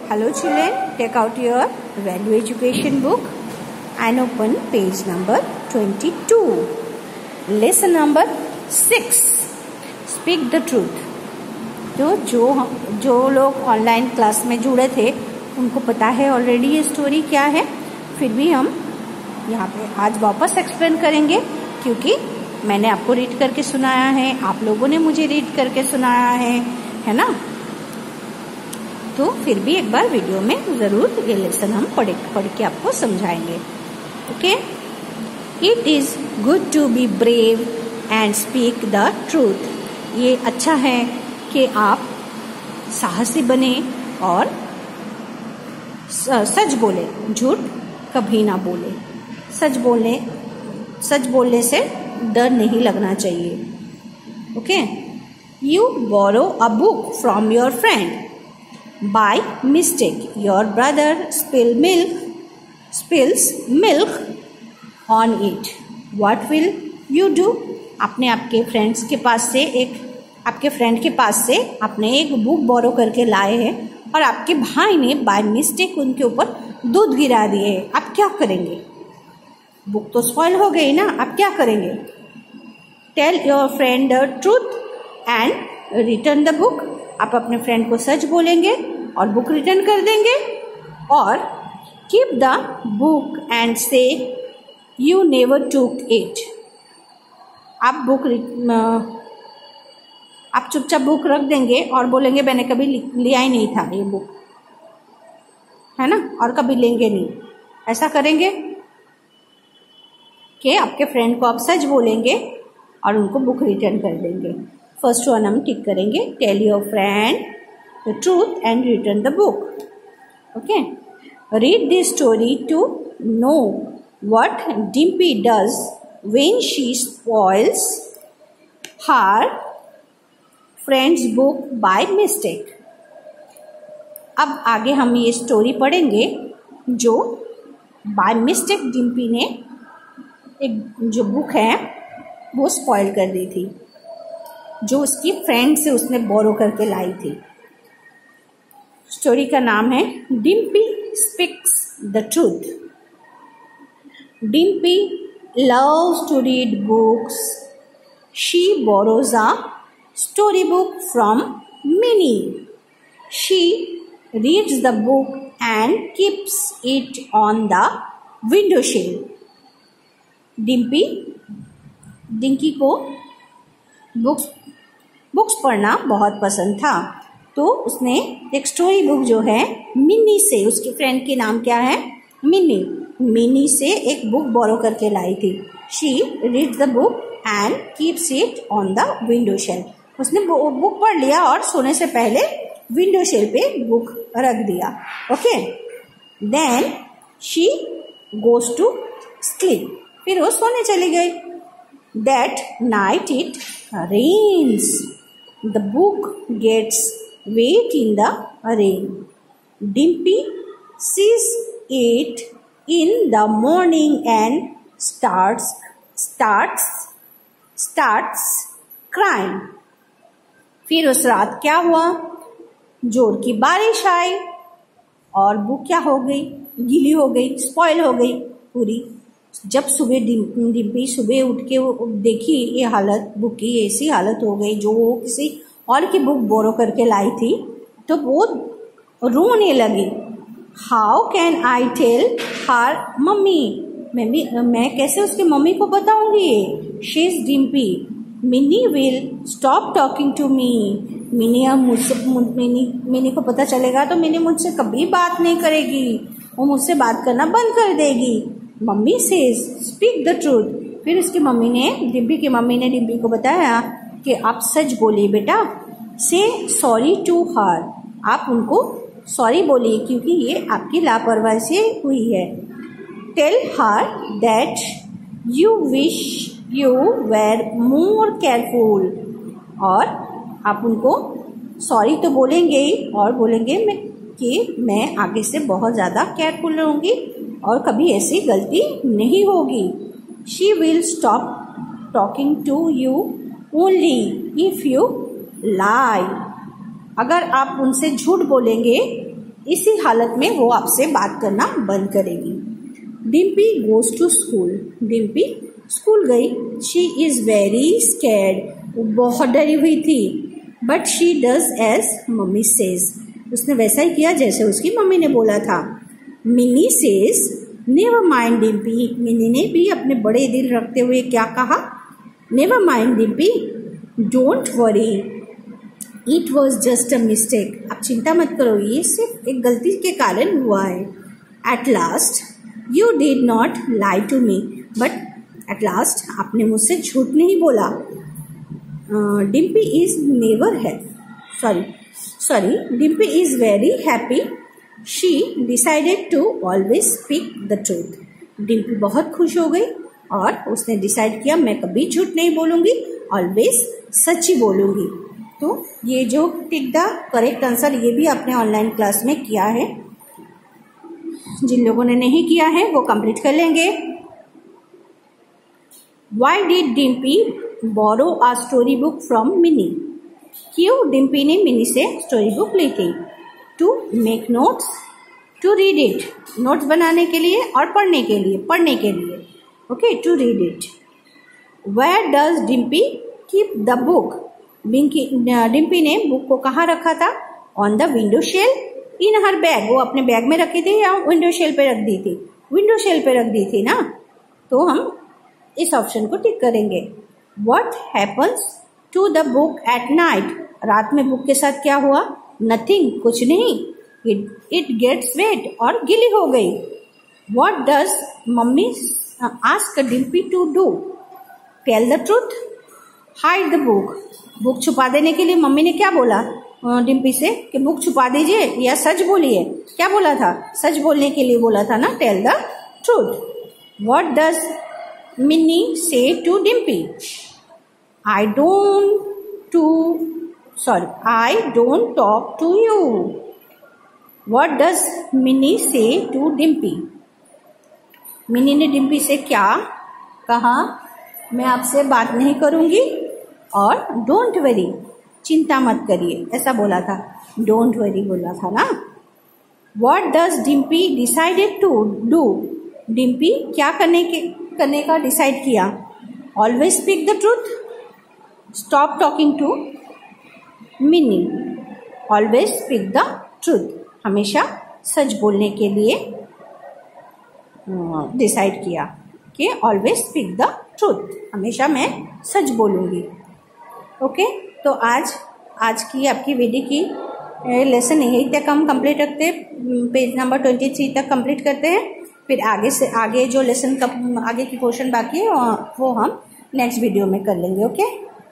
Hello children, take out your value education book and open page number 22. Lesson number 6. Speak the truth. तो जो लोग online class में जुड़े थे उनको पता है ऑलरेडी ये स्टोरी क्या है, फिर भी हम यहाँ पे आज वापस एक्सप्लेन करेंगे क्योंकि मैंने आपको रीड करके सुनाया है, आप लोगों ने मुझे रीड करके सुनाया है ना। तो फिर भी एक बार वीडियो में जरूर ये लेसन हम पढ़ के आपको समझाएंगे। Okay, it is good to be brave and speak the truth. ये अच्छा है कि आप साहसी बने और सच बोले, झूठ कभी ना बोले। सच बोलने से डर नहीं लगना चाहिए। Okay, you borrow a book from your friend by mistake. Your brother spills milk on it. What will you do? आपके फ्रेंड के पास से आपने एक बुक बोरो करके लाए हैं और आपके भाई ने बाय मिस्टेक उनके ऊपर दूध गिरा दिए। आप क्या करेंगे? बुक तो स्पॉइल हो गई ना, आप क्या करेंगे? Tell your friend the truth and return the book. आप अपने फ्रेंड को सच बोलेंगे और बुक रिटर्न कर देंगे। और keep the book and say you never took it. आप चुपचाप बुक रख देंगे और बोलेंगे मैंने कभी लिया ही नहीं था ये बुक, है ना, और कभी लेंगे नहीं। ऐसा करेंगे कि आपके फ्रेंड को आप सच बोलेंगे और उनको बुक रिटर्न कर देंगे। फर्स्ट वन हम टिक करेंगे, tell your friend the truth and return the book. Okay, read this story to know what Dimpy does when she spoils her friend's book by mistake. अब आगे हम ये स्टोरी पढ़ेंगे जो बाय मिस्टेक डिम्पी ने एक जो बुक है वो स्पॉइल कर दी थी, जो उसकी फ्रेंड से उसने बोरो करके लाई थी। स्टोरी का नाम है Dimpy speaks the truth. Dimpy loves to read books. She borrows a storybook from Minnie. She reads the book and keeps it on the window sill. Dinky को बुक्स पढ़ना बहुत पसंद था, तो उसने एक स्टोरी बुक जो है मिनी से, उसके फ्रेंड के नाम क्या है, मिनी से एक बुक बोरो करके लाई थी। She reads the book and keeps it on the window shelf. उसने बुक पढ़ लिया और सोने से पहले विंडो शेल्फ पे बुक रख दिया। Okay, then she goes to sleep. फिर वो सोने चली गई। That night it rains. The book gets wet in the rain. Dimpy sees it in the morning and starts crying. फिर उस रात क्या हुआ? जोर की बारिश आई और बुक क्या हो गई? गीली हो गई, स्पॉइल हो गई पूरी। जब सुबह डिम्पी सुबह उठ के देखी ये हालत, बुक की ऐसी हालत हो गई जो वो किसी और की बुक बोरो करके लाई थी, तो वो रोने लगी। How can I tell her mummy? मैं कैसे उसकी मम्मी को बताऊंगी? She is Dimpy. Mini will stop talking to me. Mini को पता चलेगा तो मिनी मुझसे कभी बात नहीं करेगी, वो मुझसे बात करना बंद कर देगी। Mummy says speak the truth. फिर उसकी मम्मी ने, डिम्पी की मम्मी ने डिम्पी को बताया कि आप सच बोलिए बेटा। से सॉरी टू हर। आप उनको सॉरी बोलिए क्योंकि ये आपकी लापरवाही से हुई है। Tell her that you wish you were more careful. और आप उनको सॉरी तो बोलेंगे ही और बोलेंगे कि मैं आगे से बहुत ज़्यादा केयरफुल रहूँगी और कभी ऐसी गलती नहीं होगी। She will stop talking to you only if you lie. अगर आप उनसे झूठ बोलेंगे इसी हालत में वो आपसे बात करना बंद करेगी। Dimpy goes to school. Dimpy school गई। She is very scared. वो बहुत डरी हुई थी। But she does as mummy says. उसने वैसा ही किया जैसे उसकी मम्मी ने बोला था। Mini says never mind Dimpy. Mini ने भी अपने बड़े दिल रखते हुए क्या कहा? Never mind Dimpy, don't worry, it was just a mistake. आप चिंता मत करो, ये सिर्फ एक गलती के कारण हुआ है। At last you did not lie to me. But at last आपने मुझसे झूठ नहीं बोला। डिम्पी इज नेवर है Dimpy is very happy. She decided to always speak the truth. Dimpy बहुत खुश हो गई और उसने डिसाइड किया मैं कभी झूठ नहीं बोलूंगी, ऑलवेज सच ही बोलूंगी। तो ये जो टिक द करेक्ट आंसर ये भी आपने ऑनलाइन क्लास में किया है। जिन लोगों ने नहीं किया है वो कंप्लीट कर लेंगे। Why did Dimpy borrow a story book from Mini. क्यों डिम्पी ने मिनी से स्टोरी बुक ली थी? To make notes, to read it, notes बनाने के लिए और पढ़ने के लिए okay, to read it. Where does Dimpy keep the book. Dimpy ने बुक को कहाँ रखा था? On the window shelf in her bag. वो अपने बैग में रखी थी या विंडो शेल पे रख दी थी? विंडो शेल पे रख दी थी ना। तो हम इस ऑप्शन को टिक करेंगे। What happens to the book at night. रात में बुक के साथ क्या हुआ? नथिंग, कुछ नहीं। इट गेट्स वेट और गीली हो गई। What does mummy ask Dimpy to do? Tell the truth, hide the book. Book छुपा देने के लिए मम्मी ने क्या बोला डिम्पी से कि बुक छुपा दीजिए या सच बोलिए? क्या बोला था? सच बोलने के लिए बोला था ना, tell the truth. What does Mini say to Dimpy? I don't talk to you. What does Mini say to Dimpy? Mini ने डिम्पी से क्या कहा? मैं आपसे बात नहीं करूंगी और डोंट वरी, चिंता मत करिए, ऐसा बोला था। डोंट वरी बोला था ना। What does Dimpy decided to do? Dimpy क्या करने का डिसाइड किया? Always speak the truth, stop talking to Mini, always speak the truth, हमेशा सच बोलने के लिए डिसाइड किया कि ऑलवेज स्पीक द ट्रूथ, हमेशा मैं सच बोलूँगी। ओके, तो आज की आपकी वीडियो की लेसन यहीं तक हम कंप्लीट रखते हैं। पेज नंबर 23 तक कंप्लीट करते हैं। फिर आगे जो लेसन आगे की पोर्शन बाकी है वो हम नेक्स्ट वीडियो में कर लेंगे। ओके।